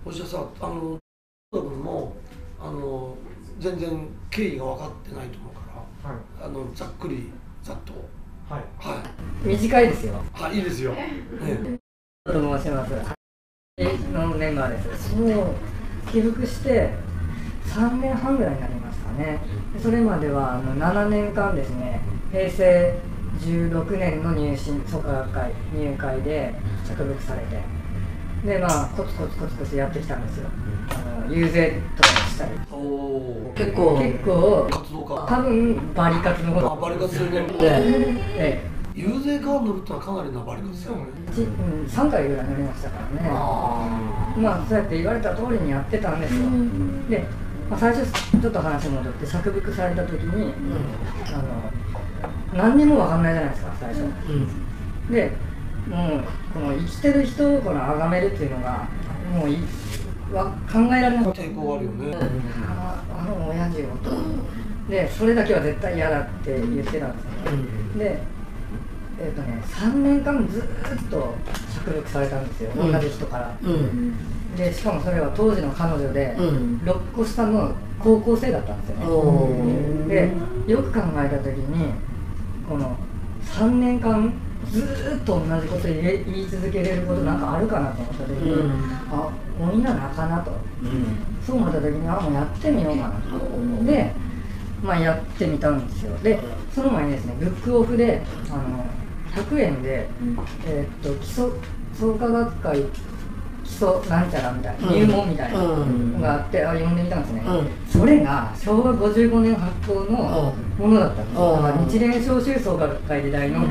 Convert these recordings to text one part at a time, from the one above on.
おじゃさ多分も全然経緯が分かってないと思うから、はい、ざっくりざっと、 はい、 はい、 短いですよ。 はい、いいですよ。 と申します。のメンバーです。もう帰国して3年半ぐらいになりますかね。それまでは7年間ですね、平成16年の入試創価学会入会で着録されて、でコツコツやってきたんですよ。遊説とかしたり。結構活動家。 多分バリ活のこと。 バリ活するね。遊説カー乗るってのはかなりなバリ活ですよね。 3回ぐらい乗りましたからね。そうやって言われた通りにやってたんですよ。で、最初ちょっと話戻って着服された時に、何にも分かんないじゃないですか最初。で、もうこの生きてる人を崇めるっていうのがもう考えられなくて。 抵抗あるよね。 親父をと。で、それだけは絶対嫌だって言ってたんですよ。で、3年間ずっと着服されたんですよ、同じ人から。で、しかもそれは当時の彼女で、6個下の高校生だったんですよね。で、よく考えた時に、この3年間ずっと同じこと言い続けれることなんかあるかなと思った時に、もうみんな仲なと。そう思った時にもうやってみようかなと。で、やってみたんですよ。で、その前にですね、ブックオフで100円で、基礎創価学会基礎なんちゃらみたいな、入門みたいなのがあって、読んでみたんですね。それが昭和55年発行のものだったんですよ。だから日蓮召集創価学会時代の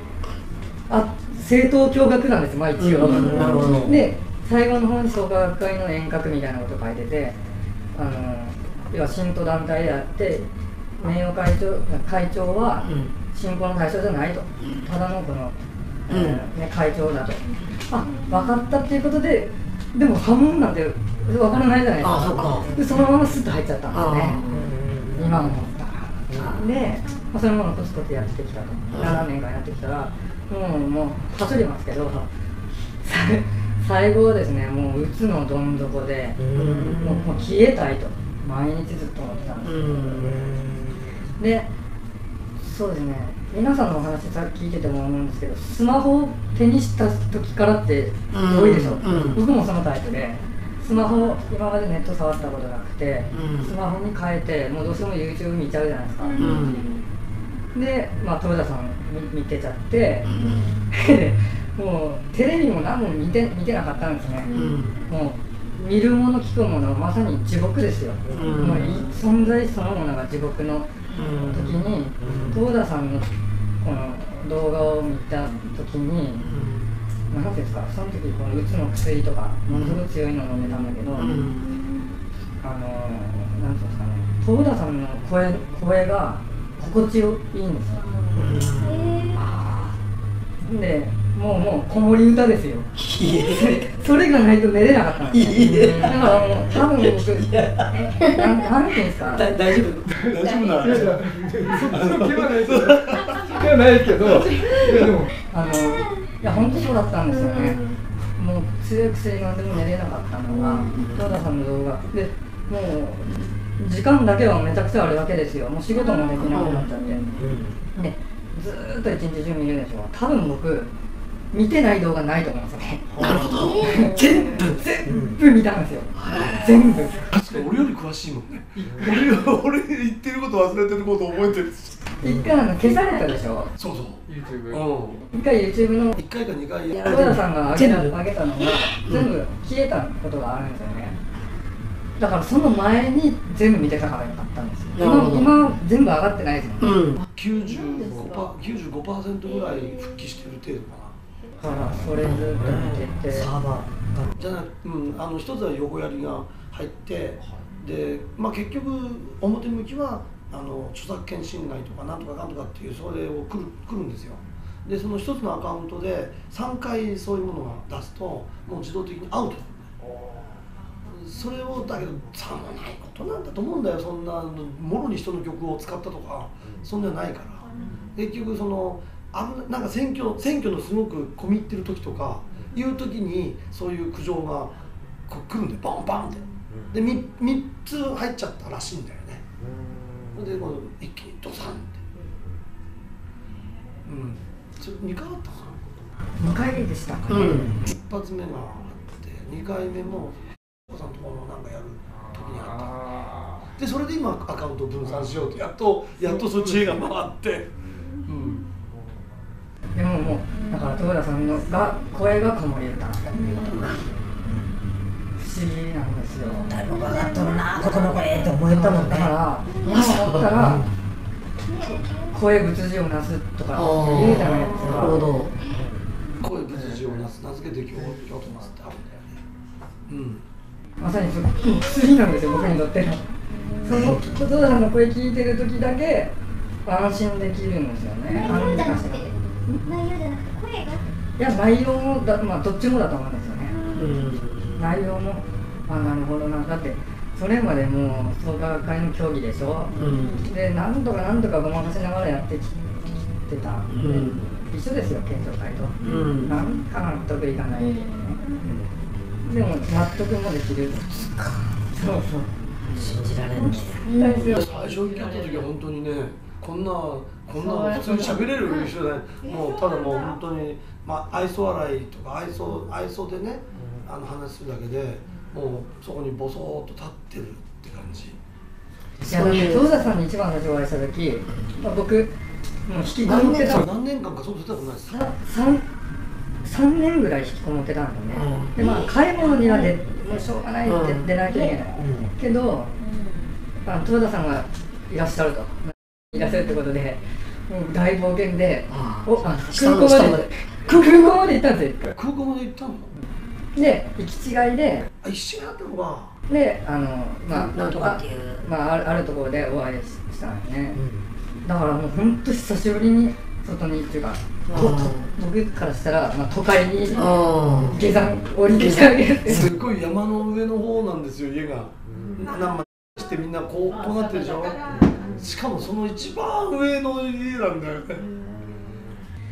政党共学なんです、一応。で、最後の方に創価学会の遠隔みたいなこと書いてて、要は信徒団体であって名誉会長は信仰の対象じゃないと、ただのこの、会長だと、分かったっていうことで、でも破門なんて分からないじゃないですか。で、そのままスッと入っちゃったんですね、今思ったら。で、そういうものをコツコツやってきたと、7年間やってきたら、もう走りますけど、最後はですね、もううつのどん底で、もう消えたいと毎日ずっと思ってたんです。で、そうですね、皆さんのお話さっき聞いてても思うんですけど、スマホを手にした時からって多いでしょ。僕もそのタイプで、スマホ今までネット触ったことなくて、スマホに変えてもうどうしても YouTube 見ちゃうじゃないですか。で、豊田さん見てちゃってもうテレビも何も見てなかったんですね。もう見るもの聞くものはまさに地獄ですよ。もう存在そのものが地獄の時に、東田さんのこの動画を見た時に、何ていうんですか、その時このうつの薬とかものすごく強いのを飲んでたんだけど、何ていうんですかね、東田さんの声が心地よいいんですよ。で、もう子守歌ですよ。それがないと寝れなかったんです。だからもう多分僕、なんていうんですか。 大丈夫な気はないけど、 いや本当そうだったんですよね。もう強い薬飲んでも寝れなかったのが東田さんの動画で、もう時間だけはめちゃくちゃあるわけですよ。もう仕事もできなくなっちゃって、でずーっと一日中見るでしょ。多分僕見てない動画ないと思いますね。 なるほど。 全部見たんですよ。全部。 確かに俺より詳しいもんね。俺言ってること忘れてること覚えてる。 一回消されたでしょ。 そうそう。 YouTube。一回 YouTube の 1回か2回東田さんが上げたのが全部消えたことがあるんですよね。だからその前に全部見てたからよかったんですよ。今全部上がってないですよね。 95% ぐらい復帰してる程度かな。 だからそれずっと見てて、 サーバーじゃなく、一つは横やりが入って、で、結局表向きは著作権侵害とかなんとかかんとかっていうそれを来るんですよ。で、その一つのアカウントで3回そういうものが出すともう自動的にアウト。それをだけどさもないことなんだと思うんだよ。そんなもろに人の曲を使ったとかそんなないから。結局そのなんか選挙のすごく込み入ってる時とかいう時にそういう苦情がこう来るんでバンバンってで 3つ入っちゃったらしいんだよね。でこの一気にドサンって、それ2回あったかな。2回でしたかね。 1発目があって2回目もお子さんとこのなんかやる時にあった。でそれで今アカウント分散しようとやっとそっちが回って、 でももうだから豊田さんの声が子守歌なんだっていうことが不思議なんですよ。 だいぶ上がっとるなここの声って思えたもんね。 だから今思ったら声仏事をなすとか言うじゃないですか。 なるほど。 声仏事を名付けて京都ますってあるんだよね。 まさにその薬なんですよ、僕にとっての。その豊田さんの声聞いてる時だけ安心できるんですよね。 内容じゃなくて声が。いや内容もどっちもだと思うんですよね。内容もなるほどな。だってそれまでもう創価学会の競技でしょ。でなんとかごまかしながらやってきてた。一緒ですよ、検討会と。なんか納得いかない。でも納得もできる。そう信じられない。 最初にやった時は本当にね、こんな普通に喋れる人じゃない。もうただもう本当に愛想笑いとか愛想でね話するだけでもうそこにボソーっと立ってるって感じ。 いやだって豊田さんに一番最初お会いした時、僕もう引きこもってた。 何年間かそう出たことないです。 3年ぐらい引きこもってたんですよね。で買い物にはもうしょうがないって出ないといけない。けど豊田さんがいらっしゃるってことで、もう大冒険で空港まで行ったんですよ。 空港まで行ったの？ で行き違いで一緒になったのがでなんとかっていうあるところでお会いしたんですね。だからもう本当久しぶりに外にっていうか、僕からしたら都会に下山降りてきたわけです。 すごい山の上の方なんですよ、家が。何枚してみんなこうなってるでしょ。しかもその一番上の家なんだよね。